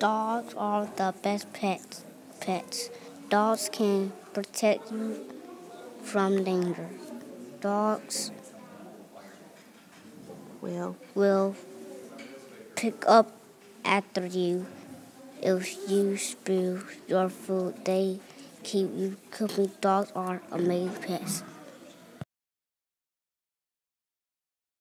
Dogs are the best pets. Dogs can protect you from danger. Dogs will pick up after you. If you spill your food, they keep you company. Dogs are amazing pets.